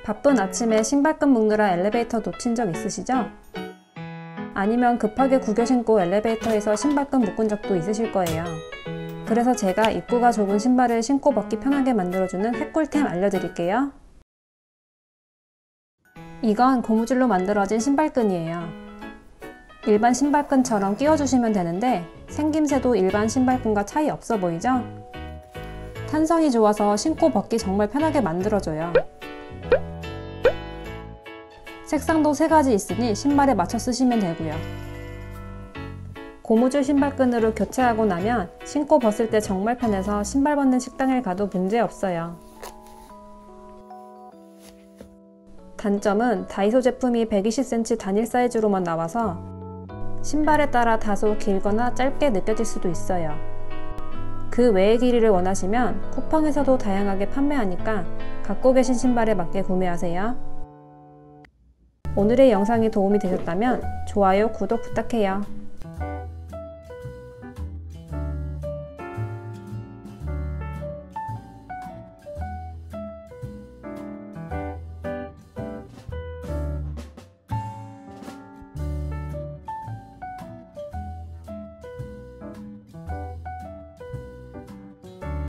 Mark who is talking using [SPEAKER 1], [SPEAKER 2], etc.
[SPEAKER 1] 바쁜 아침에 신발끈 묶느라 엘리베이터 놓친 적 있으시죠? 아니면 급하게 구겨 신고 엘리베이터에서 신발끈 묶은 적도 있으실 거예요. 그래서 제가 입구가 좁은 신발을 신고 벗기 편하게 만들어주는 핵꿀템 알려드릴게요. 이건 고무줄로 만들어진 신발끈이에요. 일반 신발끈처럼 끼워주시면 되는데 생김새도 일반 신발끈과 차이 없어 보이죠? 탄성이 좋아서 신고 벗기 정말 편하게 만들어줘요. 색상도 3가지 있으니 신발에 맞춰 쓰시면 되고요. 고무줄 신발끈으로 교체하고 나면 신고 벗을 때 정말 편해서 신발 벗는 식당을 가도 문제 없어요. 단점은 다이소 제품이 120cm 단일 사이즈로만 나와서 신발에 따라 다소 길거나 짧게 느껴질 수도 있어요. 그 외의 길이를 원하시면 쿠팡에서도 다양하게 판매하니까 갖고 계신 신발에 맞게 구매하세요. 오늘의 영상이 도움이 되셨다면 좋아요, 구독 부탁해요.